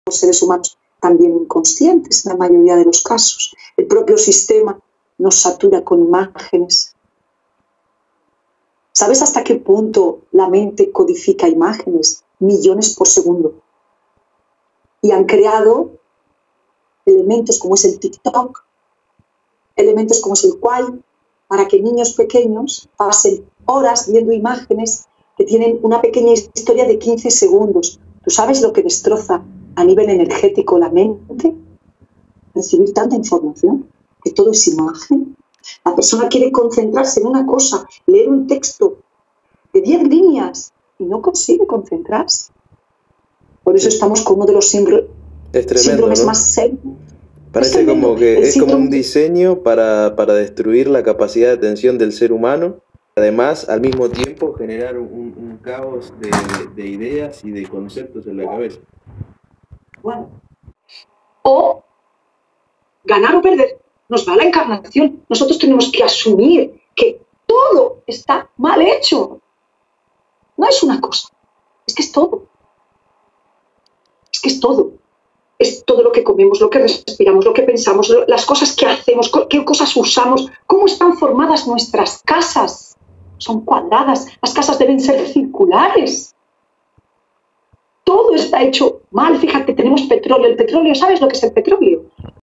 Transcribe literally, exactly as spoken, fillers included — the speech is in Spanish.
seres humanos también inconscientes en la mayoría de los casos. El propio sistema nos satura con imágenes. ¿Sabes hasta qué punto la mente codifica imágenes? Millones por segundo. Y han creado elementos como es el TikTok, elementos como es el Quai, para que niños pequeños pasen horas viendo imágenes que tienen una pequeña historia de quince segundos. ¿Tú sabes lo que destroza a nivel energético la mente? Recibir tanta información, que todo es imagen. La persona quiere concentrarse en una cosa, leer un texto de diez líneas y no consigue concentrarse. Por eso estamos con uno de los síndromes, es tremendo, síndromes ¿no? más serios. Parece es como que el es síndrome... como un diseño para, para destruir la capacidad de atención del ser humano. Además, al mismo tiempo, generar un, un caos de, de, de ideas y de conceptos en la cabeza. Bueno. O ganar o perder. Nos va la encarnación. Nosotros tenemos que asumir que todo está mal hecho. No es una cosa. Es que es todo. Es que es todo. Es todo lo que comemos, lo que respiramos, lo que pensamos, las cosas que hacemos, qué cosas usamos, cómo están formadas nuestras casas. Son cuadradas. Las casas deben ser circulares. Todo está hecho mal. Fíjate, tenemos petróleo. El petróleo, ¿sabes lo que es el petróleo?